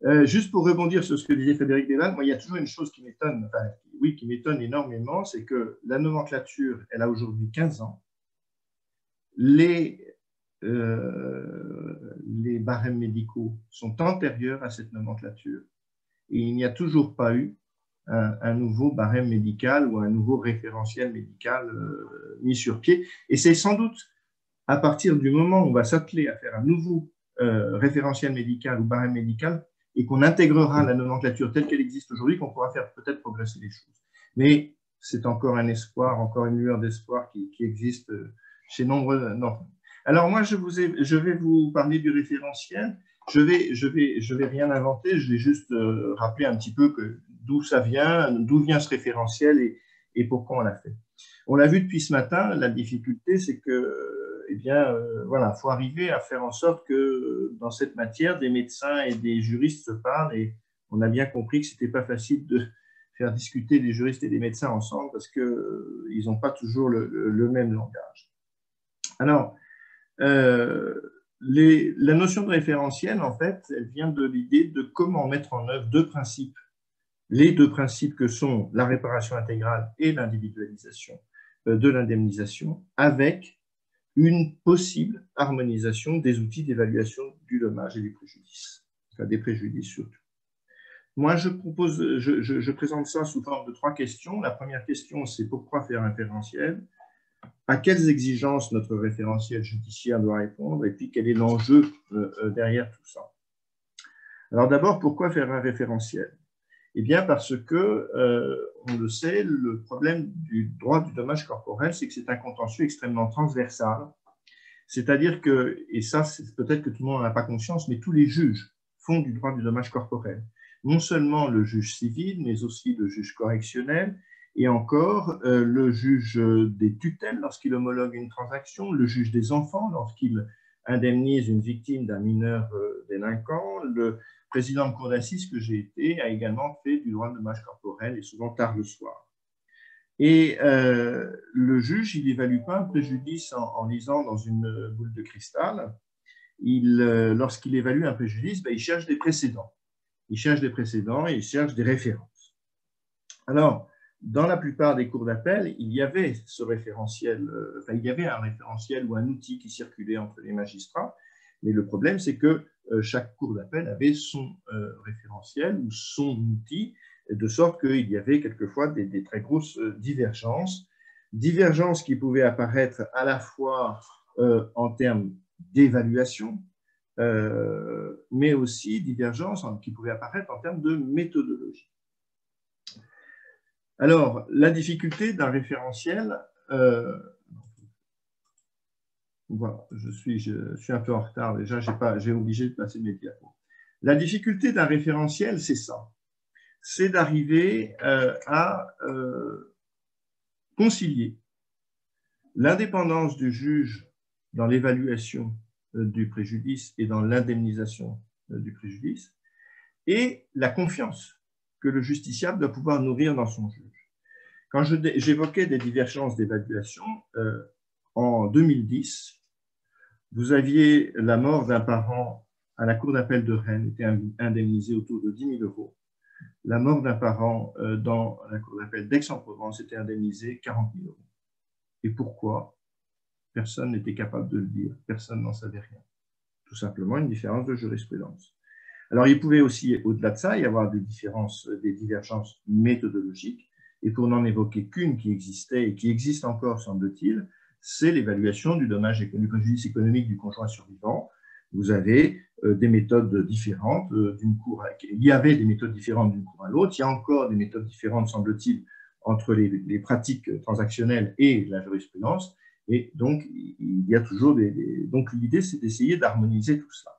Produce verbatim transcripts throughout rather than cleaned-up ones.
Euh, juste pour rebondir sur ce que disait Frédéric Desval, moi, il y a toujours une chose qui m'étonne, enfin, oui, qui m'étonne énormément, c'est que la nomenclature, elle a aujourd'hui quinze ans. Les, euh, les barèmes médicaux sont antérieurs à cette nomenclature et il n'y a toujours pas eu un, un nouveau barème médical ou un nouveau référentiel médical euh, mis sur pied. Et c'est sans doute à partir du moment où on va s'atteler à faire un nouveau euh, référentiel médical ou barème médical et qu'on intégrera la nomenclature telle qu'elle existe aujourd'hui qu'on pourra faire peut-être progresser les choses. Mais c'est encore un espoir, encore une lueur d'espoir qui, qui existe chez nombreux d'entre nous. Alors moi, je, vous ai, je vais vous parler du référentiel. Je vais, je vais, je vais rien inventer, je vais juste euh, rappeler un petit peu d'où ça vient, d'où vient ce référentiel et, et pourquoi on l'a fait. On l'a vu depuis ce matin, la difficulté, c'est que, eh bien, euh, voilà, faut arriver à faire en sorte que dans cette matière, des médecins et des juristes se parlent. Et on a bien compris que c'était pas facile de faire discuter des juristes et des médecins ensemble parce que euh, ils n'ont pas toujours le, le, le même langage. Alors, euh, les, la notion de référentiel, en fait, elle vient de l'idée de comment mettre en œuvre deux principes. Les deux principes que sont la réparation intégrale et l'individualisation de l'indemnisation avec une possible harmonisation des outils d'évaluation du dommage et du préjudice, enfin des préjudices surtout. Moi, je propose, je, je, je présente ça sous forme de trois questions. La première question, c'est pourquoi faire un référentiel? À quelles exigences notre référentiel judiciaire doit répondre? Et puis, quel est l'enjeu euh, derrière tout ça? Alors d'abord, pourquoi faire un référentiel? Eh bien, parce que, euh, on le sait, le problème du droit du dommage corporel, c'est que c'est un contentieux extrêmement transversal. C'est-à-dire que, et ça, c'est peut-être que tout le monde n'en a pas conscience, mais tous les juges font du droit du dommage corporel. Non seulement le juge civil, mais aussi le juge correctionnel, et encore euh, le juge des tutelles lorsqu'il homologue une transaction, le juge des enfants lorsqu'il indemnise une victime d'un mineur euh, délinquant, le président de cour d'assises que j'ai été a également fait du droit de dommage corporel et souvent tard le soir. Et euh, le juge, il n'évalue pas un préjudice en, en lisant dans une boule de cristal. Il, euh, lorsqu'il évalue un préjudice, ben, il cherche des précédents. Il cherche des précédents et il cherche des références. Alors, dans la plupart des cours d'appel, il y avait ce référentiel, euh, enfin, il y avait un référentiel ou un outil qui circulait entre les magistrats, mais le problème, c'est que euh, chaque cour d'appel avait son euh, référentiel ou son outil, de sorte qu'il y avait quelquefois des, des très grosses divergences, divergences qui pouvaient apparaître à la fois euh, en termes d'évaluation, euh, mais aussi divergences qui pouvaient apparaître en termes de méthodologie. Alors, la difficulté d'un référentiel, euh, voilà, je suis, je suis un peu en retard déjà, j'ai pas, j'ai obligé de passer mes diapos. La difficulté d'un référentiel, c'est ça, c'est d'arriver euh, à euh, concilier l'indépendance du juge dans l'évaluation euh, du préjudice et dans l'indemnisation euh, du préjudice et la confiance que le justiciable doit pouvoir nourrir dans son juge. Quand j'évoquais des divergences d'évaluation, euh, en deux mille dix, vous aviez la mort d'un parent à la cour d'appel de Rennes, était indemnisé autour de dix mille euros. La mort d'un parent euh, dans la cour d'appel d'Aix-en-Provence était indemnisé quarante mille euros. Et pourquoi? Personne n'était capable de le dire, personne n'en savait rien. Tout simplement une différence de jurisprudence. Alors, il pouvait aussi, au-delà de ça, y avoir des différences, des divergences méthodologiques. Et pour n'en évoquer qu'une qui existait et qui existe encore, semble-t-il, c'est l'évaluation du dommage et du préjudice économique du conjoint survivant. Vous avez euh, des méthodes différentes euh, d'une cour. À... Il y avait des méthodes différentes d'une cour à l'autre. Il y a encore des méthodes différentes, semble-t-il, entre les, les pratiques transactionnelles et la jurisprudence. Et donc, il y a toujours des. des... Donc, l'idée, c'est d'essayer d'harmoniser tout cela.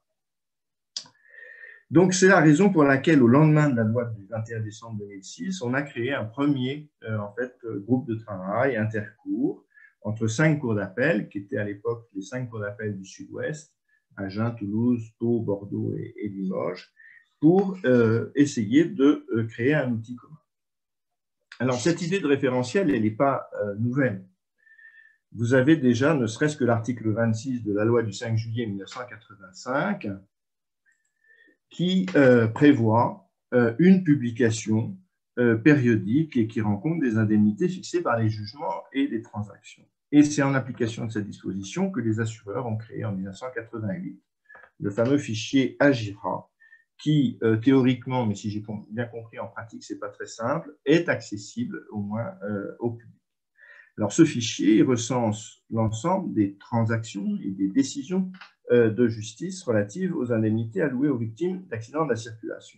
Donc, c'est la raison pour laquelle, au lendemain de la loi du vingt et un décembre deux mille six, on a créé un premier euh, en fait, groupe de travail intercours entre cinq cours d'appel, qui étaient à l'époque les cinq cours d'appel du Sud-Ouest, Agen, Toulouse, Pau, Bordeaux et, et Limoges, pour euh, essayer de euh, créer un outil commun. Alors, cette idée de référentiel, elle n'est pas euh, nouvelle. Vous avez déjà, ne serait-ce que l'article vingt-six de la loi du cinq juillet mille neuf cent quatre-vingt-cinq, qui euh, prévoit euh, une publication euh, périodique et qui rend compte des indemnités fixées par les jugements et les transactions. Et c'est en application de cette disposition que les assureurs ont créé en mille neuf cent quatre-vingt-huit le fameux fichier AGIRA, qui euh, théoriquement, mais si j'ai bien compris, en pratique, ce n'est pas très simple, est accessible au moins euh, au public. Alors, ce fichier il recense l'ensemble des transactions et des décisions euh, de justice relatives aux indemnités allouées aux victimes d'accidents de la circulation.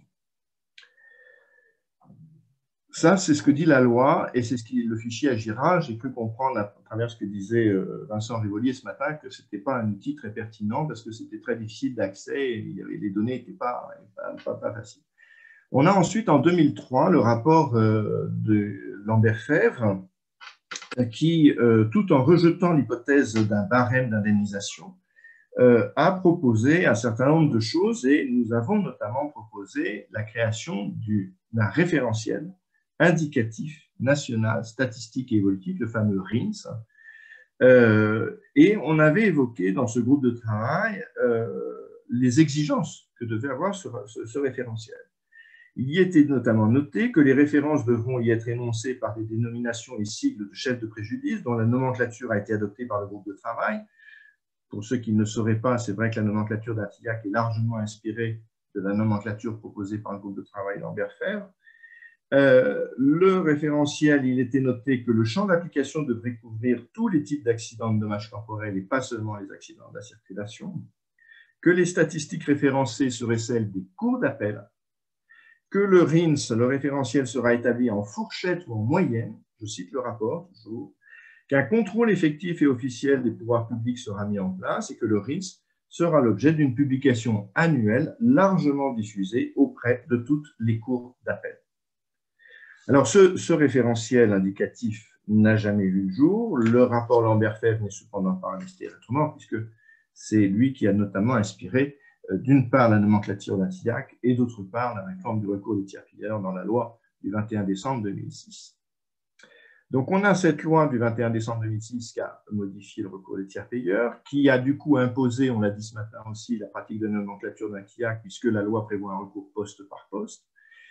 Ça, c'est ce que dit la loi et c'est ce qui le fichier AGIRA. J'ai cru comprendre à travers ce que disait Vincent Rivolier ce matin que ce n'était pas un outil très pertinent parce que c'était très difficile d'accès et les données n'étaient pas, pas, pas, pas faciles. On a ensuite, en deux mille trois, le rapport de Lambert-Febvre qui, tout en rejetant l'hypothèse d'un barème d'indemnisation, a proposé un certain nombre de choses et nous avons notamment proposé la création d'un référentiel indicatif national, statistique et évolutif, le fameux R I N S. Euh, et on avait évoqué dans ce groupe de travail euh, les exigences que devait avoir ce, ce, ce référentiel. Il y était notamment noté que les références devront y être énoncées par des dénominations et sigles de chefs de préjudice dont la nomenclature a été adoptée par le groupe de travail. Pour ceux qui ne le sauraient pas, c'est vrai que la nomenclature d'Artillac est largement inspirée de la nomenclature proposée par le groupe de travail Lambert-Febvre. Euh, le référentiel, il était noté que le champ d'application devrait couvrir tous les types d'accidents de dommages corporels et pas seulement les accidents de la circulation, que les statistiques référencées seraient celles des cours d'appel, que le R I N S, le référentiel, sera établi en fourchette ou en moyenne, je cite le rapport toujours, qu'un contrôle effectif et officiel des pouvoirs publics sera mis en place et que le R I N S sera l'objet d'une publication annuelle largement diffusée auprès de toutes les cours d'appel. Alors, ce, ce référentiel indicatif n'a jamais vu le jour. Le rapport Lambert-Febvre n'est cependant pas resté autrement, puisque c'est lui qui a notamment inspiré, euh, d'une part, la nomenclature d'Artillac et d'autre part, la réforme du recours des tiers-payeurs dans la loi du vingt et un décembre deux mille six. Donc, on a cette loi du vingt et un décembre deux mille six qui a modifié le recours des tiers-payeurs, qui a du coup imposé, on l'a dit ce matin aussi, la pratique de nomenclature d'Artillac, puisque la loi prévoit un recours poste par poste.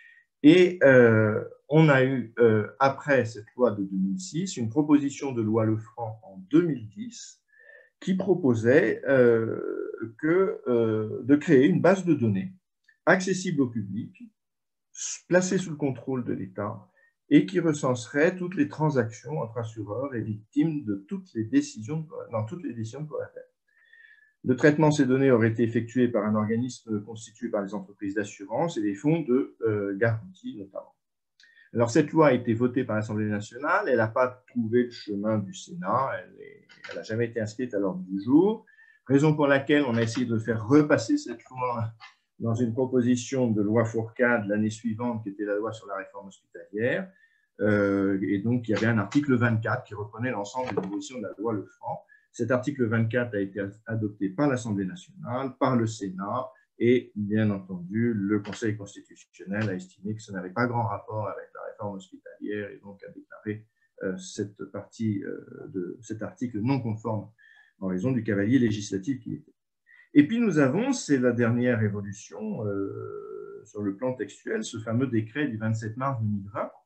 Et euh, on a eu, euh, après cette loi de deux mille six, une proposition de loi Lefranc en deux mille dix qui proposait euh, que, euh, de créer une base de données accessible au public, placée sous le contrôle de l'État et qui recenserait toutes les transactions entre assureurs et victimes de toutes les décisions, dans toutes les décisions de Cour d'appel. Le traitement de ces données aurait été effectué par un organisme constitué par les entreprises d'assurance et des fonds de euh, garantie notamment. Alors, cette loi a été votée par l'Assemblée nationale, elle n'a pas trouvé le chemin du Sénat, elle n'a jamais été inscrite à l'ordre du jour, raison pour laquelle on a essayé de faire repasser cette loi dans une proposition de loi Fourcade l'année suivante, qui était la loi sur la réforme hospitalière, euh, et donc il y avait un article vingt-quatre qui reprenait l'ensemble des propositions de la loi Lefranc. Cet article vingt-quatre a été adopté par l'Assemblée nationale, par le Sénat, et bien entendu, le Conseil constitutionnel a estimé que ça n'avait pas grand rapport avec la réforme hospitalière et donc a déclaré euh, cette partie euh, de cet article non conforme en raison du cavalier législatif qu'il était. Et puis nous avons, c'est la dernière évolution euh, sur le plan textuel, ce fameux décret du vingt-sept mars deux mille vingt,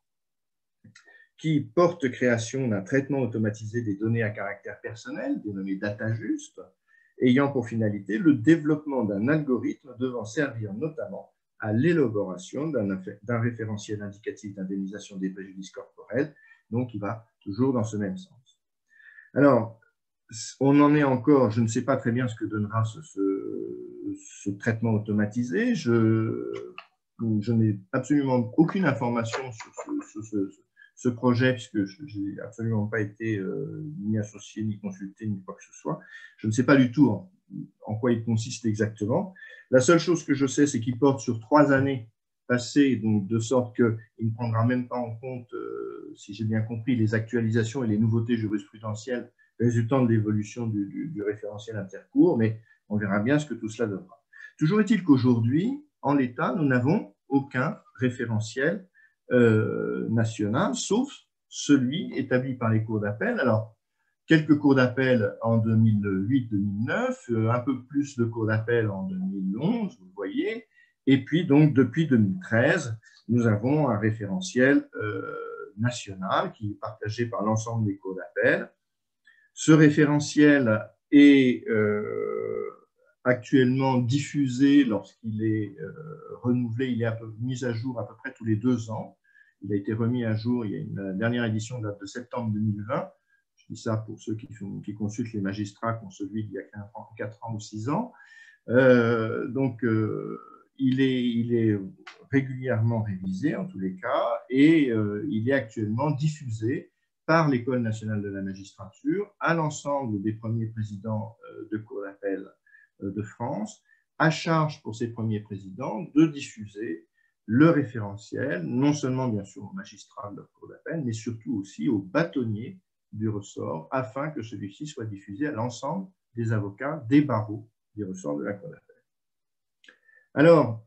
qui porte création d'un traitement automatisé des données à caractère personnel, dénommé DataJust, ayant pour finalité le développement d'un algorithme devant servir notamment à l'élaboration d'un référentiel indicatif d'indemnisation des préjudices corporels, donc qui va toujours dans ce même sens. Alors, on en est encore, je ne sais pas très bien ce que donnera ce, ce, ce traitement automatisé, je, je n'ai absolument aucune information sur ce, ce, ce ce projet, puisque je n'ai absolument pas été euh, ni associé, ni consulté, ni quoi que ce soit. Je ne sais pas du tout en, en quoi il consiste exactement. La seule chose que je sais, c'est qu'il porte sur trois années passées, donc de sorte qu'il ne prendra même pas en compte, euh, si j'ai bien compris, les actualisations et les nouveautés jurisprudentielles résultant de l'évolution du, du, du référentiel intercours, mais on verra bien ce que tout cela donnera. Toujours est-il qu'aujourd'hui, en l'état, nous n'avons aucun référentiel Euh, national, sauf celui établi par les cours d'appel. Alors, quelques cours d'appel en deux mille huit deux mille neuf, euh, un peu plus de cours d'appel en deux mille onze, vous voyez, Et puis, donc, depuis deux mille treize, nous avons un référentiel euh, national qui est partagé par l'ensemble des cours d'appel. Ce référentiel est euh, actuellement diffusé lorsqu'il est euh, renouvelé, il est un peu mis à jour à peu près tous les deux ans. Il a été remis à jour, il y a une dernière édition date de septembre deux mille vingt. Je dis ça pour ceux qui, font, qui consultent les magistrats qui ont celui d'il y a quatre ans ou six ans. Euh, donc, euh, il, est, il est régulièrement révisé en tous les cas et euh, il est actuellement diffusé par l'École nationale de la magistrature à l'ensemble des premiers présidents de cour d'appel de France, à charge pour ces premiers présidents de diffuser le référentiel, non seulement bien sûr aux magistrats de leur cour d'appel, mais surtout aussi aux bâtonniers du ressort, afin que celui-ci soit diffusé à l'ensemble des avocats des barreaux des ressorts de la cour d'appel. Alors,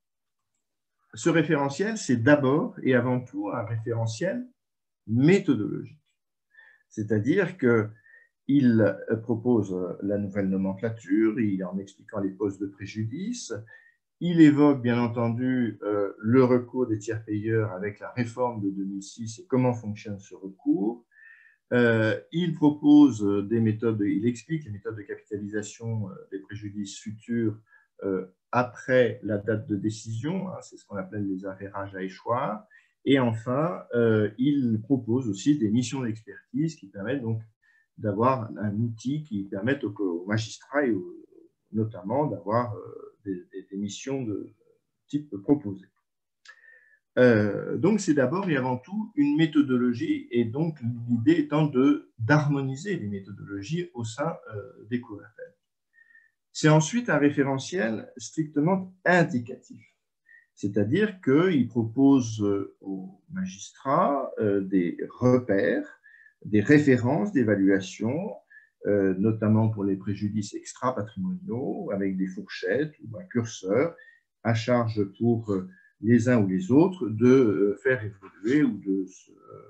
ce référentiel, c'est d'abord et avant tout un référentiel méthodologique. C'est-à-dire qu'il propose la nouvelle nomenclature, il, en expliquant les causes de préjudice, il évoque bien entendu euh, le recours des tiers payeurs avec la réforme de deux mille six et comment fonctionne ce recours. Euh, il propose des méthodes, il explique les méthodes de capitalisation euh, des préjudices futurs euh, après la date de décision, hein, c'est ce qu'on appelle les arrérages à échoir. Et enfin, euh, il propose aussi des missions d'expertise qui permettent donc d'avoir un outil qui permette aux, aux magistrats et aux, notamment d'avoir euh, des, des missions de type proposé. Euh, donc, c'est d'abord et avant tout une méthodologie, et donc l'idée étant d'harmoniser les méthodologies au sein euh, des cours d'appel. C'est ensuite un référentiel strictement indicatif, c'est-à-dire qu'il propose euh, aux magistrats euh, des repères, des références d'évaluation, euh, notamment pour les préjudices extra-patrimoniaux, avec des fourchettes ou un curseur à charge pour euh, les uns ou les autres de faire évoluer ou de se,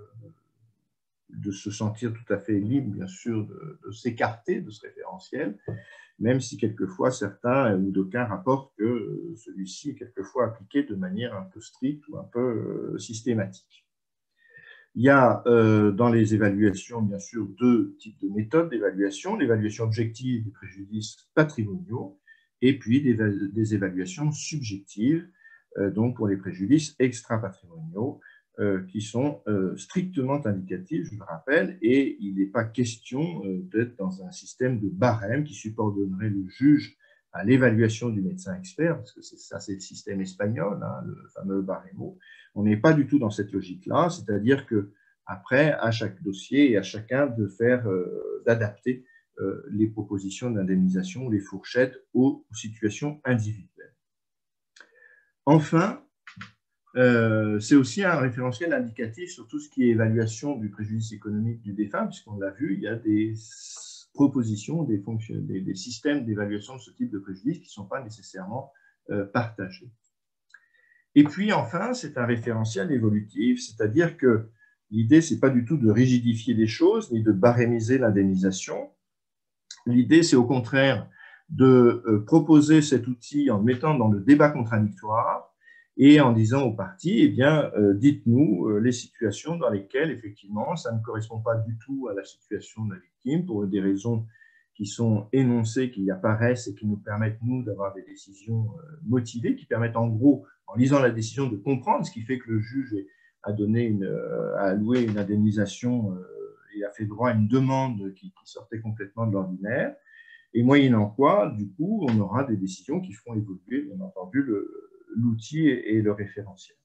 de se sentir tout à fait libre, bien sûr, de, de s'écarter de ce référentiel, même si quelquefois certains ou d'aucuns rapportent que celui-ci est quelquefois appliqué de manière un peu stricte ou un peu systématique. Il y a euh, dans les évaluations, bien sûr, deux types de méthodes d'évaluation, l'évaluation objective des préjudices patrimoniaux et puis des, des évaluations subjectives, donc pour les préjudices extra-patrimoniaux, euh, qui sont euh, strictement indicatifs, je le rappelle, et il n'est pas question euh, d'être dans un système de barème qui subordonnerait le juge à l'évaluation du médecin expert, parce que ça, c'est le système espagnol, hein, le fameux baremo. On n'est pas du tout dans cette logique-là, c'est-à-dire qu'après, à chaque dossier et à chacun de faire, euh, d'adapter euh, les propositions d'indemnisation, les fourchettes aux, aux situations individuelles. Enfin, euh, c'est aussi un référentiel indicatif sur tout ce qui est évaluation du préjudice économique du défunt, puisqu'on l'a vu, il y a des propositions, des, fonctions, des, des systèmes d'évaluation de ce type de préjudice qui ne sont pas nécessairement euh, partagés. Et puis enfin, c'est un référentiel évolutif, c'est-à-dire que l'idée, ce n'est pas du tout de rigidifier les choses, ni de barémiser l'indemnisation. L'idée, c'est au contraire de euh, proposer cet outil en le mettant dans le débat contradictoire et en disant aux parties, eh bien, euh, dites-nous euh, les situations dans lesquelles, effectivement, ça ne correspond pas du tout à la situation de la victime pour des raisons qui sont énoncées, qui apparaissent et qui nous permettent, nous, d'avoir des décisions euh, motivées, qui permettent en gros, en lisant la décision, de comprendre ce qui fait que le juge a donné une, euh, a alloué une indemnisation euh, et a fait droit à une demande qui, qui sortait complètement de l'ordinaire. Et moyennant quoi, du coup, on aura des décisions qui feront évoluer, bien entendu, l'outil et le référentiel.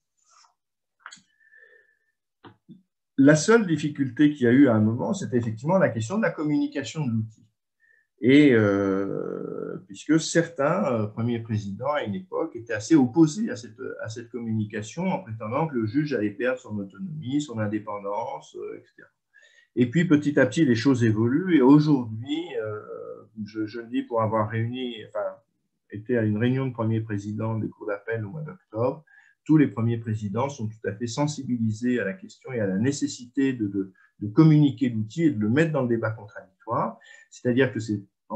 La seule difficulté qu'il y a eu à un moment, c'était effectivement la question de la communication de l'outil. Et euh, puisque certains euh, premiers présidents à une époque étaient assez opposés à cette, à cette communication en prétendant que le juge allait perdre son autonomie, son indépendance, euh, et cetera. Et puis petit à petit, les choses évoluent et aujourd'hui, euh, je, je le dis pour avoir réuni, enfin, été à une réunion de premiers présidents des cours d'appel au mois d'octobre, tous les premiers présidents sont tout à fait sensibilisés à la question et à la nécessité de, de, de communiquer l'outil et de le mettre dans le débat contradictoire. C'est-à-dire que c'est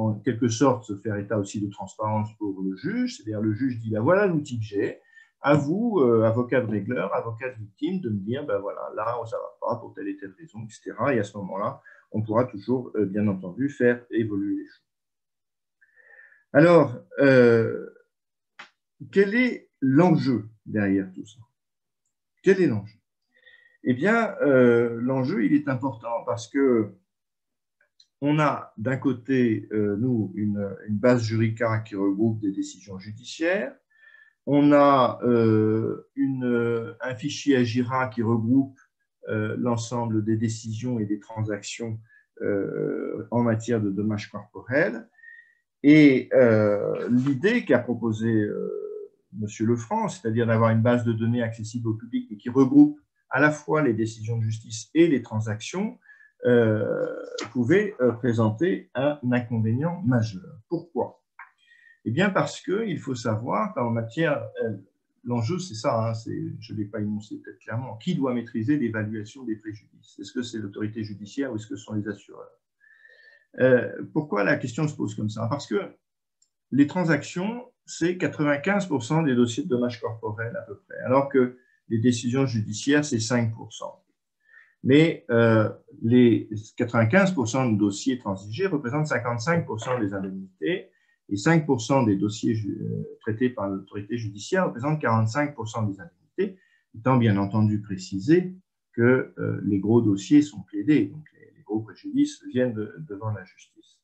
en quelque sorte se faire état aussi de transparence pour le juge, c'est-à-dire le juge dit, ben voilà l'outil que j'ai, à vous, euh, avocat de régleur, avocat de victime, de me dire, ben voilà, là, ça ne va pas pour telle et telle raison, et cetera. Et à ce moment-là, on pourra toujours, euh, bien entendu, faire évoluer les choses. Alors, euh, quel est l'enjeu derrière tout ça? Quel est l'enjeu? Eh bien, euh, l'enjeu, il est important parce que on a d'un côté, euh, nous, une, une base juridica qui regroupe des décisions judiciaires. On a euh, une, un fichier Agira qui regroupe euh, l'ensemble des décisions et des transactions euh, en matière de dommages corporels. Et euh, l'idée qu'a proposée euh, M. Lefranc, c'est-à-dire d'avoir une base de données accessible au public et qui regroupe à la fois les décisions de justice et les transactions, euh, pouvait euh, présenter un inconvénient majeur. Pourquoi? Eh bien parce qu'il faut savoir qu'en matière, euh, l'enjeu c'est ça, hein, je ne l'ai pas énoncé peut-être clairement, qui doit maîtriser l'évaluation des préjudices? Est-ce que c'est l'autorité judiciaire ou est-ce que ce sont les assureurs? Euh, pourquoi la question se pose comme ça? Parce que les transactions, c'est quatre-vingt-quinze pour cent des dossiers de dommages corporels à peu près, alors que les décisions judiciaires, c'est cinq pour cent. Mais euh, les quatre-vingt-quinze pour cent de dossiers transigés représentent cinquante-cinq pour cent des indemnités et cinq pour cent des dossiers euh, traités par l'autorité judiciaire représentent quarante-cinq pour cent des indemnités, étant bien entendu précisé que euh, les gros dossiers sont plaidés, donc les, les gros préjudices viennent de, devant la justice.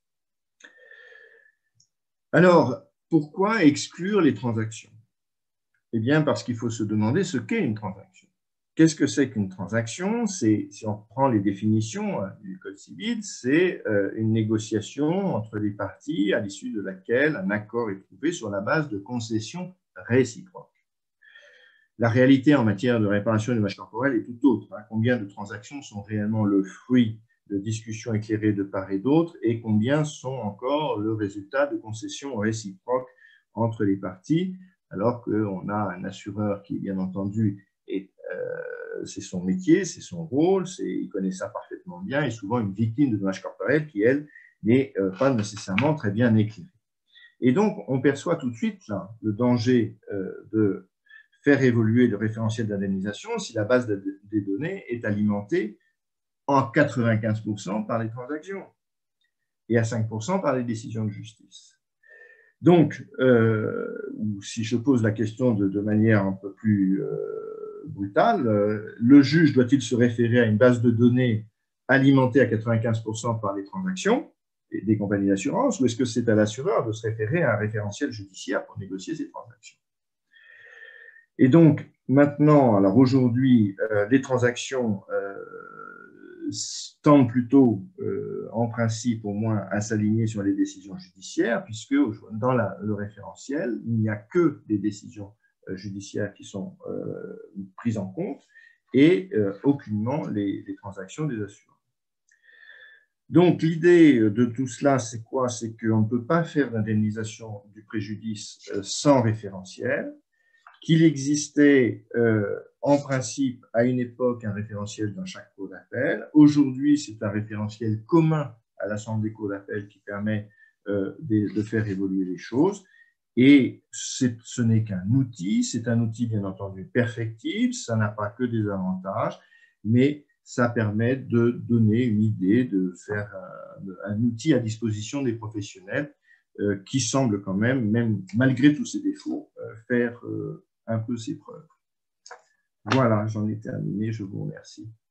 Alors, pourquoi exclure les transactions? Eh bien, parce qu'il faut se demander ce qu'est une transaction. Qu'est-ce que c'est qu'une transaction? C'est, si on prend les définitions du Code civil, c'est une négociation entre les parties à l'issue de laquelle un accord est trouvé sur la base de concessions réciproques. La réalité en matière de réparation des dommages corporels est tout autre. Combien de transactions sont réellement le fruit de discussions éclairées de part et d'autre et combien sont encore le résultat de concessions réciproques entre les parties, alors qu'on a un assureur qui, bien entendu, est, euh, c'est son métier, c'est son rôle, il connaît ça parfaitement bien, et souvent une victime de dommages corporels qui, elle, n'est euh, pas nécessairement très bien éclairée. Et donc, on perçoit tout de suite là, le danger euh, de faire évoluer le référentiel d'indemnisation si la base de, des données est alimentée en quatre-vingt-quinze pour cent par les transactions et à cinq pour cent par les décisions de justice. Donc, euh, si je pose la question de, de manière un peu plus euh, brutale, euh, le juge doit-il se référer à une base de données alimentée à quatre-vingt-quinze pour cent par les transactions des compagnies d'assurance, ou est-ce que c'est à l'assureur de se référer à un référentiel judiciaire pour négocier ces transactions? Et donc, maintenant, alors aujourd'hui, euh, les transactions euh, tendent plutôt, euh, en principe au moins, à s'aligner sur les décisions judiciaires, puisque dans la, le référentiel, il n'y a que des décisions euh, judiciaires qui sont euh, prises en compte et euh, aucunement les, les transactions des assureurs. Donc, l'idée de tout cela, c'est quoi? C'est qu'on ne peut pas faire d'indemnisation du préjudice euh, sans référentiel, qu'il existait euh, en principe à une époque un référentiel dans chaque cour d'appel. Aujourd'hui, c'est un référentiel commun à l'ensemble des cours d'appel qui permet euh, de, de faire évoluer les choses. Et ce n'est qu'un outil, c'est un outil bien entendu perfectible, ça n'a pas que des avantages, mais ça permet de donner une idée, de faire un, un outil à disposition des professionnels euh, qui semble quand même, même malgré tous ses défauts, euh, faire euh, un peu ses preuves. Voilà, j'en ai terminé, je vous remercie.